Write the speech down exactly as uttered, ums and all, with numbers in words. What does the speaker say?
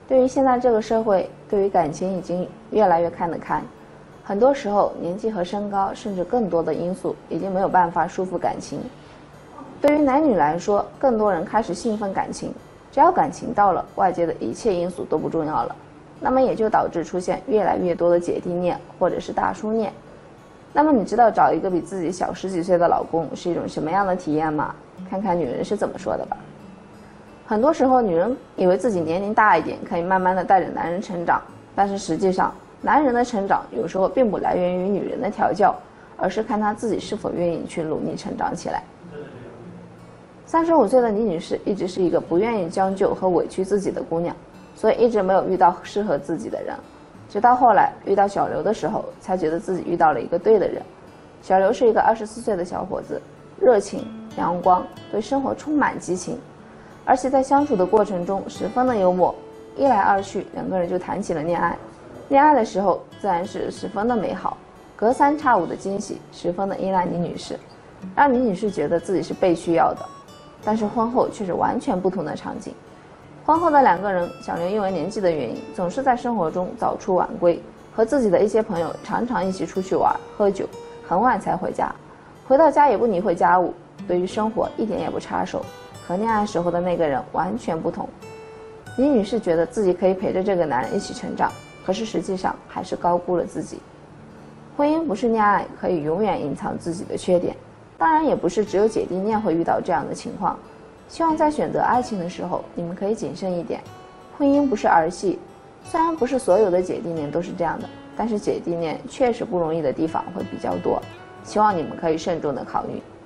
对于现在这个社会，对于感情已经越来越看得开。很多时候，年纪和身高，甚至更多的因素，已经没有办法束缚感情。对于男女来说，更多人开始兴奋感情，只要感情到了，外界的一切因素都不重要了。那么也就导致出现越来越多的姐弟恋，或者是大叔恋。那么你知道找一个比自己小十几岁的老公是一种什么样的体验吗？看看女人是怎么说的吧。很多时候，女人以为自己年龄大一点，可以慢慢的带着男人成长，但是实际上，男人的成长有时候并不来源于女人的调教，而是看他自己是否愿意去努力成长起来。三十五岁的李女士一直是一个不愿意将就和委屈自己的姑娘，所以一直没有遇到适合自己的人。直到后来遇到小刘的时候，才觉得自己遇到了一个对的人。小刘是一个二十四岁的小伙子，热情、阳光，对生活充满激情，而且在相处的过程中十分的幽默。一来二去，两个人就谈起了恋爱。恋爱的时候自然是十分的美好，隔三差五的惊喜，十分的依赖李女士，让李女士觉得自己是被需要的。但是婚后却是完全不同的场景。婚后的两个人，小刘因为年纪的原因，总是在生活中早出晚归，和自己的一些朋友常常一起出去玩喝酒，很晚才回家，回到家也不理会家务，对于生活一点也不插手，和恋爱时候的那个人完全不同。李女士觉得自己可以陪着这个男人一起成长，可是实际上还是高估了自己。婚姻不是恋爱可以永远隐藏自己的缺点，当然也不是只有姐弟恋会遇到这样的情况。希望在选择爱情的时候，你们可以谨慎一点。婚姻不是儿戏，虽然不是所有的姐弟恋都是这样的，但是姐弟恋确实不容易的地方会比较多，希望你们可以慎重的考虑。